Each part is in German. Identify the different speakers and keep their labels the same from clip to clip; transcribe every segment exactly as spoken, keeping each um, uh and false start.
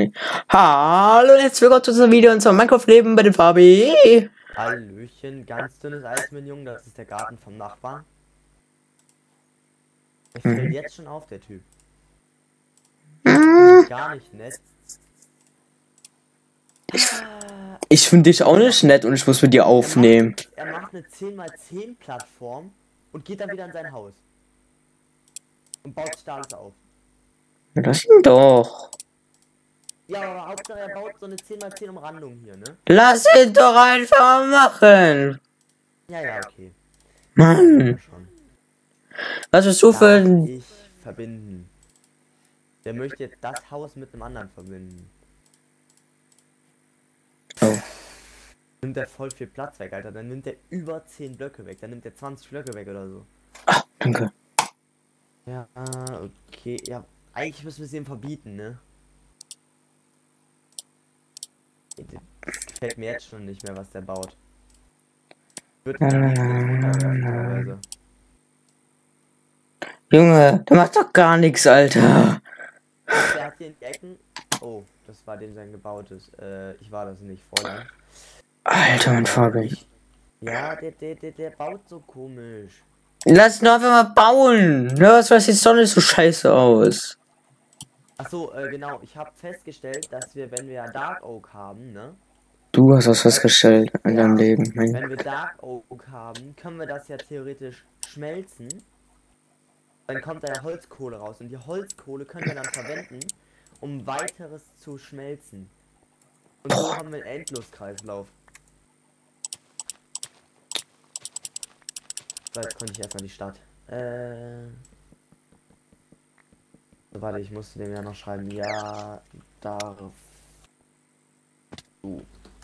Speaker 1: Fabi. Hallo, jetzt willkommen zu unserem Video und zwar Minecraft Leben bei dem Fabi.
Speaker 2: Hallöchen, ganz dünnes Eis, mein Junge, das ist der Garten vom Nachbarn. Ich fällt
Speaker 1: Mhm.
Speaker 2: jetzt schon auf, der Typ.
Speaker 1: Mhm.
Speaker 2: Gar nicht nett.
Speaker 1: Ich, ich finde dich auch nicht nett und ich muss mit dir aufnehmen.
Speaker 2: Er macht, er macht eine zehn mal zehn Plattform und geht dann wieder in sein Haus. Und baut sich da alles auf.
Speaker 1: Ja, das ihn doch.
Speaker 2: Ja, aber Hauptsache er baut so eine zehn mal zehn Umrandung hier, ne?
Speaker 1: Lass ihn doch einfach mal machen.
Speaker 2: Ja, ja, okay.
Speaker 1: Mann.
Speaker 2: Schon.
Speaker 1: Was bist du für
Speaker 2: Darf
Speaker 1: ein...
Speaker 2: ich verbinden? Der möchte jetzt das Haus mit einem anderen verbinden.
Speaker 1: Oh.
Speaker 2: Nimmt er voll viel Platz weg, Alter. Dann nimmt er über zehn Blöcke weg. Dann nimmt er zwanzig Blöcke weg oder so.
Speaker 1: Ah, danke.
Speaker 2: Ja, okay. Ja, eigentlich müssen wir es ihm verbieten, ne? Das gefällt mir jetzt schon nicht mehr, was der baut. Wird teilweise.
Speaker 1: Junge, der macht doch gar nichts, Alter.
Speaker 2: Der hat hier in die Ecken. Oh, das war dem sein gebautes. Äh, ich war das nicht vorher.
Speaker 1: Alter, mein Fabi.
Speaker 2: Ja, der, der, der, der baut so komisch.
Speaker 1: Lass ihn doch einfach mal bauen. Ja, was weiß die Sonne so scheiße aus.
Speaker 2: Achso, äh, genau. Ich habe festgestellt, dass wir, wenn wir Dark Oak haben, ne?
Speaker 1: Du hast was festgestellt in deinem Leben. Mein
Speaker 2: Wenn wir Dark Oak haben, können wir das ja theoretisch schmelzen. Dann kommt da ja Holzkohle raus und die Holzkohle können wir dann verwenden, um weiteres zu schmelzen. Und so haben wir einen Endloskreislauf. So, jetzt konnte ich erstmal die Stadt. Äh. So, warte, ich musste dem ja noch schreiben. Ja, darf. Uh.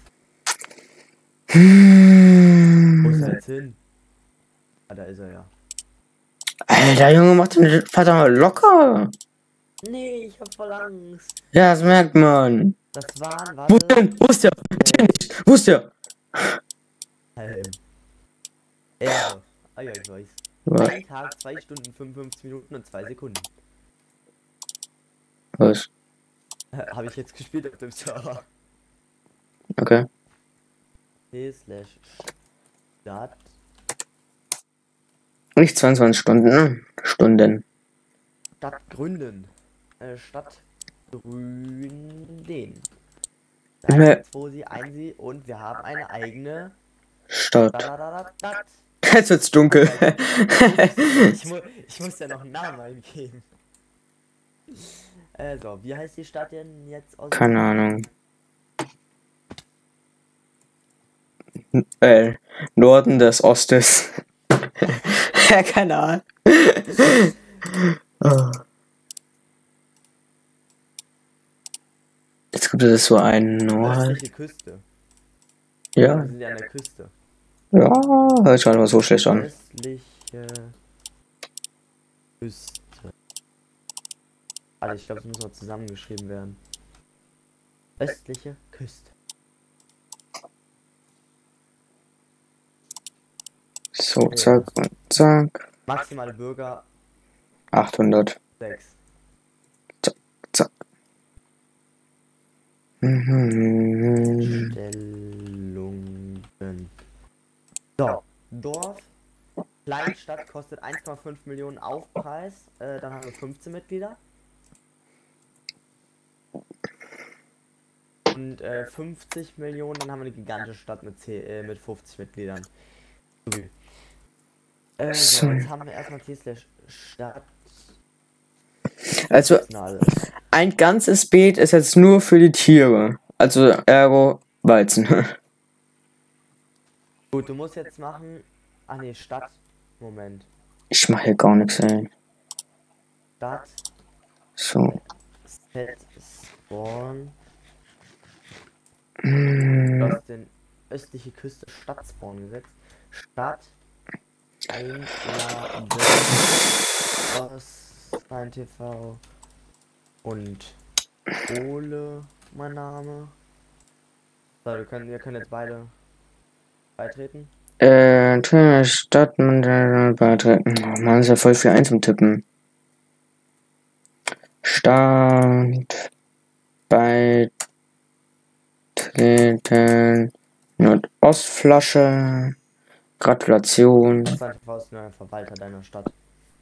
Speaker 2: Wo ist er jetzt hin? Ah, da ist er ja.
Speaker 1: Alter, Junge, mach den Vater mal locker.
Speaker 2: Nee, ich hab voll Angst.
Speaker 1: Ja, das merkt man.
Speaker 2: Das waren,
Speaker 1: Wo
Speaker 2: warte.
Speaker 1: denn? Wo ist der? Der nicht. Wo ist der?
Speaker 2: Ähm. Ja. Ah ja, ich weiß.
Speaker 1: Was?
Speaker 2: Ein Tag, zwei Stunden, fünfundfünfzig Minuten und zwei Sekunden.
Speaker 1: Was?
Speaker 2: Habe ich jetzt gespielt auf dem Server.
Speaker 1: Okay.
Speaker 2: T slash Stadt.
Speaker 1: Nicht zweiundzwanzig Stunden, ne? Stunden.
Speaker 2: Stadt gründen. Äh, Stadt gründen.
Speaker 1: Ne.
Speaker 2: Wo sie ein sie und wir haben eine eigene
Speaker 1: Stadt.
Speaker 2: Stadt.
Speaker 1: Jetzt wird's dunkel.
Speaker 2: ich, mu ich muss ja noch einen Namen eingeben. Äh, so, wie heißt die Stadt denn jetzt aus?
Speaker 1: Keine Ahnung. Äh, Norden des Ostes. Ja, keine Ahnung. Oh. Jetzt gibt es so einen Nord.
Speaker 2: Östliche Küste.
Speaker 1: Ja.
Speaker 2: Wir sind ja an der Küste.
Speaker 1: Ja, hört sich mal so schlecht an.
Speaker 2: Östliche Küste. Also ich glaube, es muss noch zusammengeschrieben werden. Östliche Küste.
Speaker 1: So, zack und zack.
Speaker 2: Maximale Bürger
Speaker 1: achthundert.
Speaker 2: sechs.
Speaker 1: Zack, zack. Mhm.
Speaker 2: Stellungen. So, Dorf. Kleinstadt kostet eins Komma fünf Millionen Aufpreis. Äh, dann haben wir fünfzehn Mitglieder. Und äh, fünfzig Millionen, dann haben wir eine gigantische Stadt mit, zehn, äh, mit fünfzig Mitgliedern. Okay. Äh, so,
Speaker 1: So.
Speaker 2: jetzt haben wir erstmal T slash Stadt.
Speaker 1: Also,
Speaker 2: Na,
Speaker 1: ein ganzes Beet ist jetzt nur für die Tiere. Also, ergo, Weizen.
Speaker 2: gut, du musst jetzt machen. Ah ne, Stadt. Moment.
Speaker 1: Ich mache hier gar nichts, ey.
Speaker 2: Stadt.
Speaker 1: So.
Speaker 2: Set Spawn.
Speaker 1: Mm.
Speaker 2: Du hast den östliche Küste Stadt Spawn gesetzt. Stadt. Einladen. Aus mein T V. Und Ole, mein Name. So, wir können, wir können jetzt beide beitreten.
Speaker 1: Äh, Stadt beitreten. Oh Mann, ist ja voll viel eins zum Tippen. Start bei Raketen. Nordostflasche. Gratulation.
Speaker 2: Santa Claus ist neuer Verwalter deiner Stadt.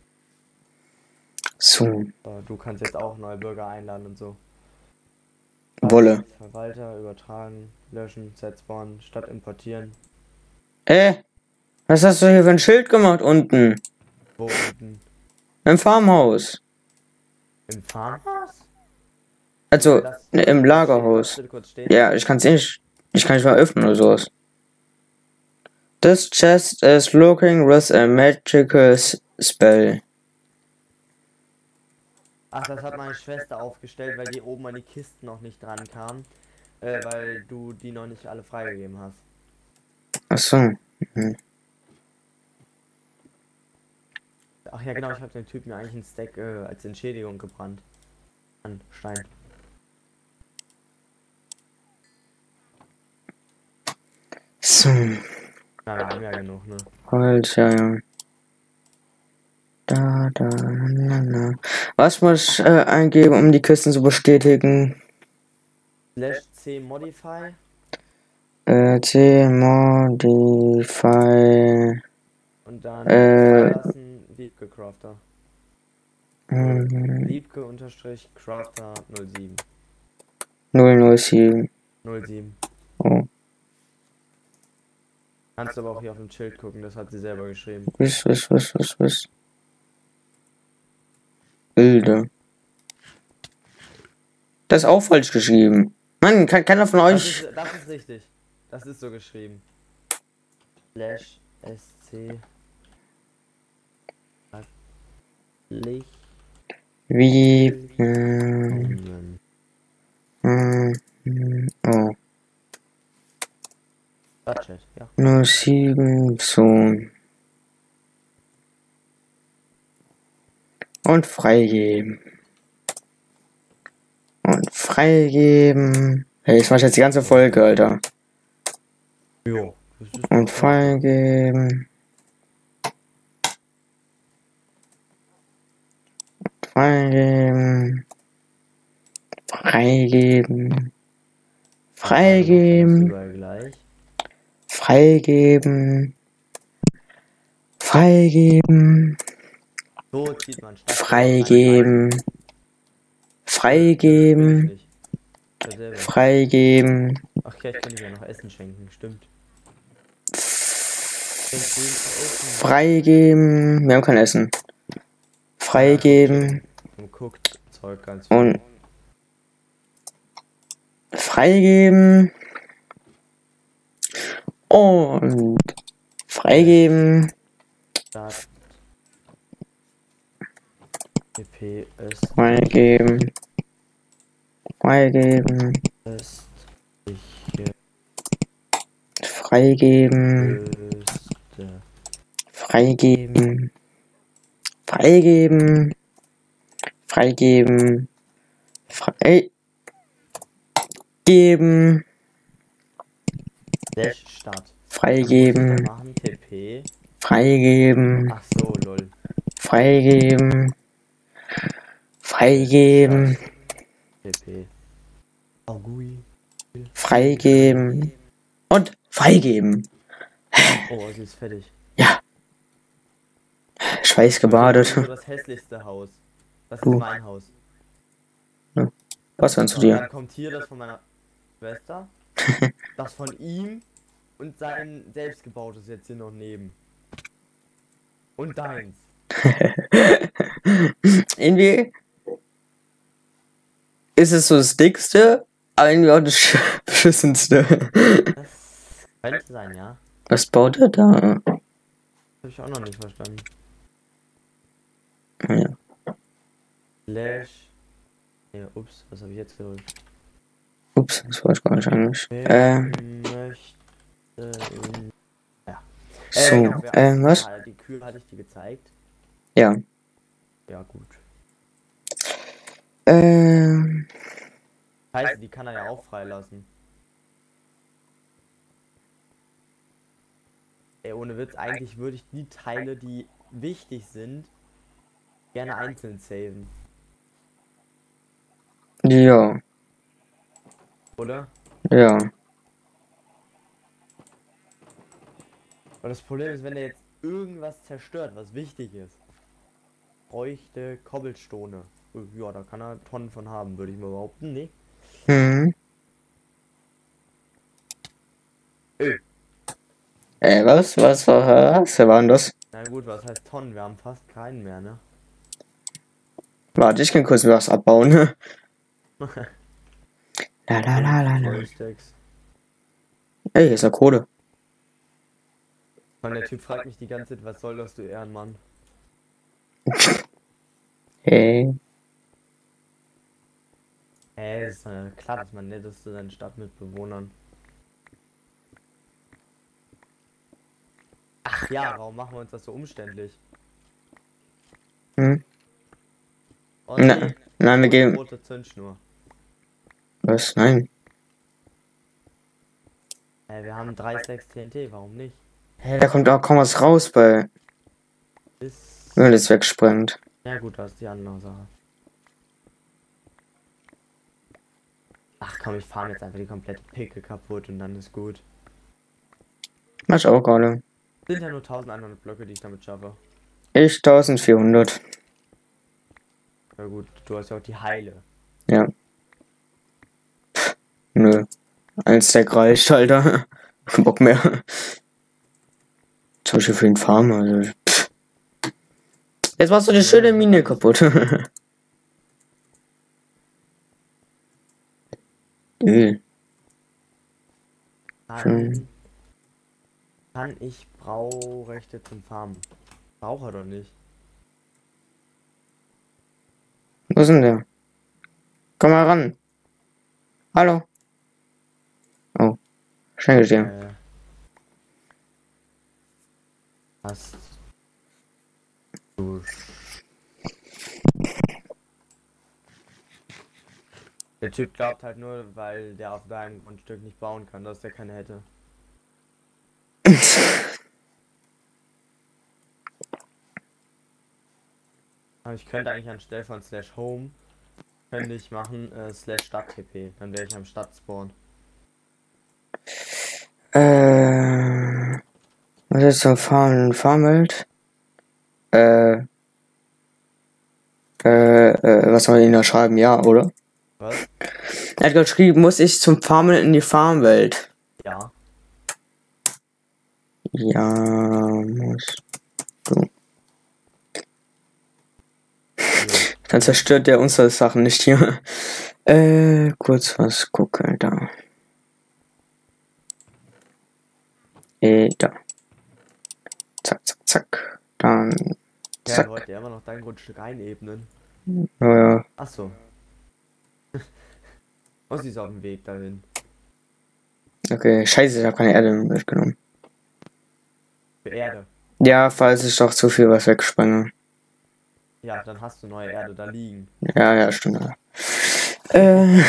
Speaker 1: So.
Speaker 2: So, du kannst jetzt auch neue Bürger einladen und so.
Speaker 1: Wolle.
Speaker 2: Verwalter übertragen, löschen, Set spawn, Stadt importieren.
Speaker 1: Äh, was hast du hier für ein Schild gemacht unten?
Speaker 2: Wo unten?
Speaker 1: Im Farmhaus.
Speaker 2: Im Farmhaus?
Speaker 1: Also,
Speaker 2: Lass-
Speaker 1: ne, im Lagerhaus.
Speaker 2: Lass bitte kurz stehen.
Speaker 1: Ja, ich kann's nicht. Ich kann nicht mal öffnen oder sowas. This chest is looking with a magical s- spell.
Speaker 2: Ach, das hat meine Schwester aufgestellt, weil die oben an die Kisten noch nicht dran kam. Äh, weil du die noch nicht alle freigegeben hast.
Speaker 1: Achso. Mhm.
Speaker 2: Ach ja, genau, ich habe den Typen ja eigentlich einen Stack äh, als Entschädigung gebrannt. An Stein.
Speaker 1: So.
Speaker 2: Na, wir haben ja genug, ne?
Speaker 1: Holz, ja, ja. Da, da, na, na. Was muss ich äh, eingeben, um die Kisten zu bestätigen?
Speaker 2: Slash C Modify.
Speaker 1: Äh, C Modify.
Speaker 2: Und dann
Speaker 1: Äh.
Speaker 2: freilassen Wiebke Crafter.
Speaker 1: Mhm.
Speaker 2: Wiebke unterstrich Crafter null sieben.
Speaker 1: null null sieben.
Speaker 2: null sieben.
Speaker 1: Oh.
Speaker 2: Kannst aber auch hier auf dem Schild gucken, das hat sie selber geschrieben.
Speaker 1: Was, was, was, was, was? Bilder. Das ist auch falsch geschrieben. Mann, kann keiner von
Speaker 2: Das
Speaker 1: euch.
Speaker 2: ist, das ist richtig. Das ist so geschrieben. Slash sc Licht.
Speaker 1: Wie. Äh, äh, äh, oh.
Speaker 2: Budget, ja.
Speaker 1: null sieben. So. Und freigeben. Und freigeben. Hey, ich mach jetzt die ganze Folge, Alter.
Speaker 2: Jo. das ist
Speaker 1: Und
Speaker 2: doch-
Speaker 1: freigeben. Freigeben. Freigeben. Freigeben.
Speaker 2: Überall gleich.
Speaker 1: Freigeben. Freigeben.
Speaker 2: So zieht man Stadt.
Speaker 1: Freigeben. Freigeben.
Speaker 2: Dasselbe.
Speaker 1: Freigeben.
Speaker 2: Ach ja, ich könnte mir noch Essen schenken, stimmt. Schenkst du ihm Essen?
Speaker 1: Freigeben. Wir haben kein Essen. Freigeben.
Speaker 2: Und guckt Zeug ganz
Speaker 1: Und freigeben. Und freigeben.
Speaker 2: Stadt. E P ist
Speaker 1: Freigeben. Freigeben.
Speaker 2: östliche
Speaker 1: Freigeben.
Speaker 2: Küste.
Speaker 1: Freigeben. Freigeben. Freigeben. Freigeben.
Speaker 2: Slash Stadt.
Speaker 1: Freigeben.
Speaker 2: Machen T P.
Speaker 1: Freigeben.
Speaker 2: Ach so, lol.
Speaker 1: Freigeben. Freigeben.
Speaker 2: T P. Augui.
Speaker 1: Freigeben. Und freigeben.
Speaker 2: Oh, sie ist fertig.
Speaker 1: Ja. Schweißgebadet.
Speaker 2: Das ist so das hässlichste Haus. Das ist
Speaker 1: Du.
Speaker 2: mein Haus.
Speaker 1: Was kannst du
Speaker 2: Und
Speaker 1: dir?
Speaker 2: dann kommt hier das von meiner Schwester. Das von ihm. Und sein selbstgebautes jetzt hier noch neben. Und deins.
Speaker 1: Irgendwie ist es so das dickste, aber irgendwie auch das sch- beschissenste.
Speaker 2: Das könnte sein, ja.
Speaker 1: Was baut er da?
Speaker 2: Hab ich auch noch nicht verstanden.
Speaker 1: Ja.
Speaker 2: Slash. Ja, ups, was habe ich jetzt gedrückt?
Speaker 1: Ups, das war ich gar nicht eigentlich.
Speaker 2: Wer
Speaker 1: Äh,
Speaker 2: möchte in... Ja.
Speaker 1: so,
Speaker 2: genau, wer-
Speaker 1: äh, was?
Speaker 2: Ah, die Kühe hatte ich dir gezeigt.
Speaker 1: Ja.
Speaker 2: Ja, gut.
Speaker 1: Ähm,
Speaker 2: Scheiße, die kann er ja auch freilassen. Ey, ohne Witz, eigentlich würde ich die Teile, die wichtig sind, gerne einzeln saven.
Speaker 1: ja,
Speaker 2: Oder?
Speaker 1: ja.
Speaker 2: Aber das Problem ist, wenn der jetzt irgendwas zerstört, was wichtig ist, bräuchte Cobblestone. Ja, da kann er Tonnen von haben, würde ich mal behaupten. Nee.
Speaker 1: Hm.
Speaker 2: Öh.
Speaker 1: Ey, was? Was war was? Wer war denn das?
Speaker 2: Na gut, was heißt Tonnen? Wir haben fast keinen mehr, ne?
Speaker 1: Warte, ich kann kurz was abbauen. La la la la la.
Speaker 2: Vollstacks.
Speaker 1: Ey, hier ist ja Kohle.
Speaker 2: Und der Typ fragt mich die ganze Zeit, was soll das, du Ehrenmann?
Speaker 1: Hey.
Speaker 2: Äh, ist äh, klar, dass man nett ist zu seinen Stadtmitbewohnern. Ach ja, warum machen wir uns das so umständlich?
Speaker 1: Hm?
Speaker 2: Oh,
Speaker 1: Na,
Speaker 2: nee,
Speaker 1: nein, wir gehen.
Speaker 2: rote Zündschnur.
Speaker 1: Was? Nein.
Speaker 2: Äh, wir haben drei Komma sechs T N T, warum nicht?
Speaker 1: Hey, da kommt auch kaum was raus bei.
Speaker 2: Ist...
Speaker 1: Wenn das wegsprengt.
Speaker 2: Ja gut, das ist die andere Sache. Ach komm, ich fahre jetzt einfach die komplette Picke kaputt und dann ist gut.
Speaker 1: Mach ich auch gerade.
Speaker 2: Sind ja nur eintausendeinhundert Blöcke, die ich damit schaffe.
Speaker 1: Ich eintausendvierhundert.
Speaker 2: Ja gut, du hast ja auch die Heile.
Speaker 1: Ja. Pff, nö. Ein Stack reicht, Alter. Kein Bock mehr. Zum Beispiel für den Farmer. Also, pff. Jetzt machst du die schöne Mine kaputt. Öl.
Speaker 2: Kann, kann ich Braurechte zum Farmen? Braucht er doch nicht.
Speaker 1: Wo ist denn der? Komm mal ran. Hallo. Oh. Schnell dir.
Speaker 2: Äh, hast du... Der Typ glaubt halt nur, weil der auf deinem Grundstück nicht bauen kann, dass der keine hätte. Aber ich könnte eigentlich anstelle von slash home, könnte ich machen äh, slash Stadt T P. Dann wäre ich am Stadtspawn.
Speaker 1: Äh. Was ist zum Farm Farmwelt? Äh. Äh, äh, was soll ich da schreiben? Ja, oder?
Speaker 2: Was?
Speaker 1: Er hat geschrieben, muss ich zum Farmen in die Farmwelt?
Speaker 2: Ja.
Speaker 1: Ja, muss. So. Dann zerstört der unsere Sachen nicht hier. Äh, kurz was gucken, da. Äh, da. Zack, zack, zack. Dann.
Speaker 2: Ja,
Speaker 1: Zack.
Speaker 2: wollte ja immer noch dein Grundstück einebnen.
Speaker 1: Naja.
Speaker 2: Achso. Oh, sie ist auf dem Weg dahin.
Speaker 1: Okay, scheiße, ich habe keine Erde mitgenommen.
Speaker 2: Für Erde.
Speaker 1: Ja, falls ich doch zu viel was wegsprenge.
Speaker 2: Ja, dann hast du neue Erde da liegen.
Speaker 1: Ja, ja, stimmt. Ja. Äh.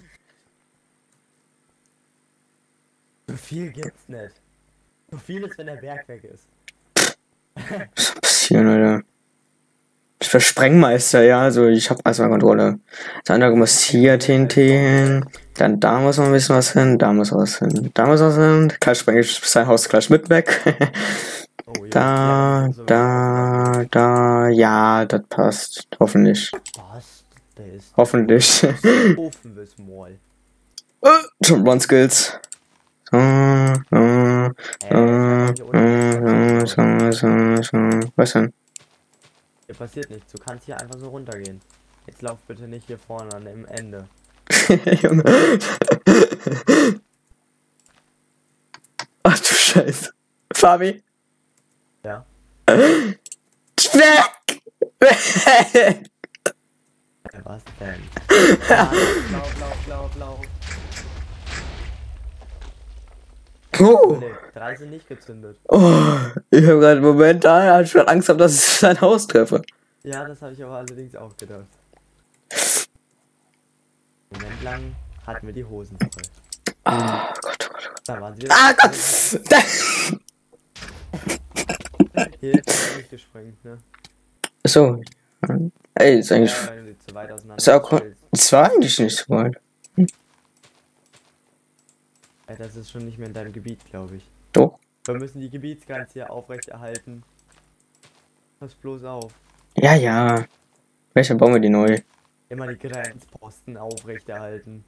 Speaker 2: So viel gibt's nicht. So viel ist, wenn der Berg weg ist.
Speaker 1: Was soll passieren, Alter? Ich bin Sprengmeister, ja, also ich habe erstmal Kontrolle. Das andere muss hier T N T hin, dann da muss noch ein bisschen was hin, da muss was hin, da muss was hin. Gleich sprenge ich sein Haus gleich mit weg.
Speaker 2: Oh, ja.
Speaker 1: Da,
Speaker 2: Ja, so
Speaker 1: da, da, ja, das passt. Hoffentlich.
Speaker 2: Was? Der ist
Speaker 1: Hoffentlich.
Speaker 2: offen bis mal.
Speaker 1: Schon Run Skills. So, so, so, so, so, so, so. Was denn?
Speaker 2: Hier passiert nichts. Du kannst hier einfach so runtergehen. Jetzt lauf bitte nicht hier vorne an dem Ende.
Speaker 1: Junge. Ach du Scheiße. Fabi?
Speaker 2: Ja.
Speaker 1: Weg! Weg!
Speaker 2: Was denn? Ah, lauf, lauf, lauf, lauf.
Speaker 1: Oh.
Speaker 2: Nee, drei sind nicht gezündet.
Speaker 1: Oh, ich habe gerade momentan schon Angst gehabt, dass ich sein Haus treffe.
Speaker 2: Ja, das habe ich aber allerdings auch gedacht. Moment lang hatten wir die Hosen voll.
Speaker 1: Ah, Gott, oh Gott, oh Gott.
Speaker 2: Da waren sie wieder.
Speaker 1: Ah, Gott!
Speaker 2: Hier ist er nicht gesprengt, ne?
Speaker 1: So. Ey, ist eigentlich.
Speaker 2: Ja, weil du zu weit auseinander
Speaker 1: Ist ja auch.
Speaker 2: stellst.
Speaker 1: Das war eigentlich nicht so weit.
Speaker 2: Ja, das ist schon nicht mehr in deinem Gebiet, glaube ich.
Speaker 1: Doch.
Speaker 2: Wir müssen die Gebietsgrenze hier aufrechterhalten. Pass bloß auf.
Speaker 1: Ja, ja. Welcher bauen wir die neu?
Speaker 2: Immer die Grenzposten aufrechterhalten.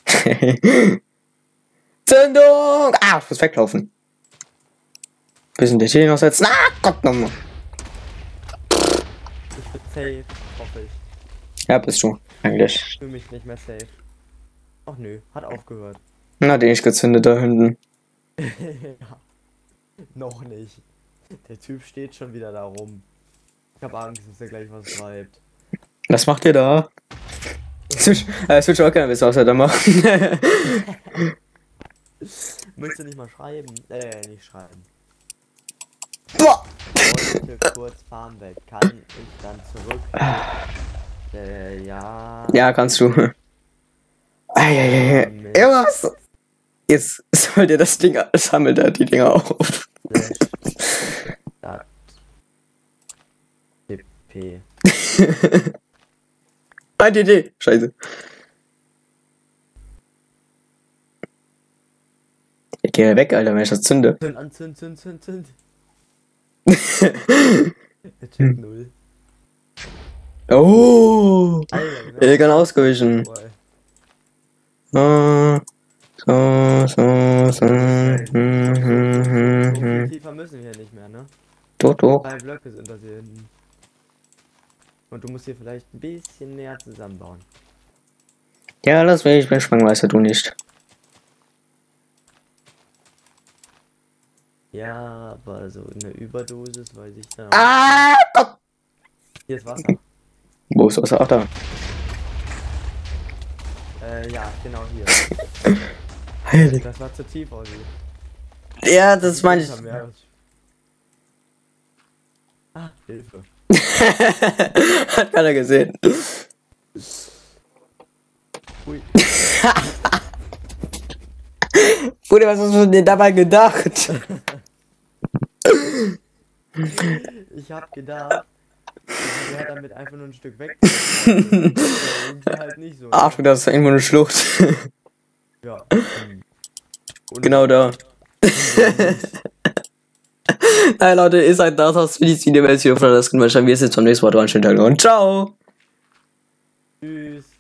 Speaker 1: Zündung! Ah, ich muss weglaufen. Bisschen D T noch setzen. Ah, Gott nochmal.
Speaker 2: Ich bin safe, hoffe ich.
Speaker 1: Ja, bist du, eigentlich.
Speaker 2: Ich fühle mich nicht mehr safe. Ach nö, hat aufgehört.
Speaker 1: Na, den ich gezündet da hinten.
Speaker 2: Ja, noch nicht. Der Typ steht schon wieder da rum. Ich hab Angst, dass er gleich was schreibt.
Speaker 1: Was macht ihr da? Switch, äh, Switch auch gerne wissen, was er da macht.
Speaker 2: Möchtest du nicht mal schreiben? Äh, nicht schreiben.
Speaker 1: Boah!
Speaker 2: Wollte kurz fahren weg. Kann ich dann zurück? Äh, ja.
Speaker 1: Ja, kannst du. Eieiei.
Speaker 2: Mist.
Speaker 1: Ja, was? Jetzt soll dir das Ding, sammelt er die Dinger auf.
Speaker 2: Stadt. D P.
Speaker 1: Ah, die Idee. Scheiße. Ich gehe weg, Alter, wenn ich das zünde.
Speaker 2: Zünd an, zünd, zünd, zünd, zünd. Der Typ null.
Speaker 1: Oh!
Speaker 2: Alter, genau.
Speaker 1: Elegant ausgewichen.
Speaker 2: Boah.
Speaker 1: So, so, so, so. Hm, hm, hm,
Speaker 2: So viel
Speaker 1: hm.
Speaker 2: tiefer müssen wir hier nicht mehr, ne?
Speaker 1: Doch, doch.
Speaker 2: Drei Blöcke sind das hier hinten. Und du musst hier vielleicht ein bisschen näher zusammenbauen.
Speaker 1: Ja, lass mich, ich bin Sprengmeister, du nicht.
Speaker 2: Ja, aber so eine Überdosis weiß ich dann auch.
Speaker 1: Ah! Gott.
Speaker 2: Hier ist Wasser.
Speaker 1: Wo ist Wasser? Ach, da.
Speaker 2: Äh, ja, genau hier.
Speaker 1: Heilig.
Speaker 2: Das war zu tief, Ossi.
Speaker 1: Ja, das meine ich.
Speaker 2: Ah, Hilfe.
Speaker 1: Hat keiner gesehen.
Speaker 2: Ui.
Speaker 1: Bruder, was hast du denn dabei gedacht?
Speaker 2: Ich hab gedacht, der hat damit einfach nur ein Stück weg. Irgendwie halt nicht so.
Speaker 1: Ach, das ist irgendwo eine Schlucht.
Speaker 2: Ja. Und
Speaker 1: Genau da. Hey Leute, ihr seid da, das für dieses Video, wenn es hier auf das können wir schauen, wir sehen uns beim nächsten Mal dran. Schönen Tag noch und ciao!
Speaker 2: Tschüss.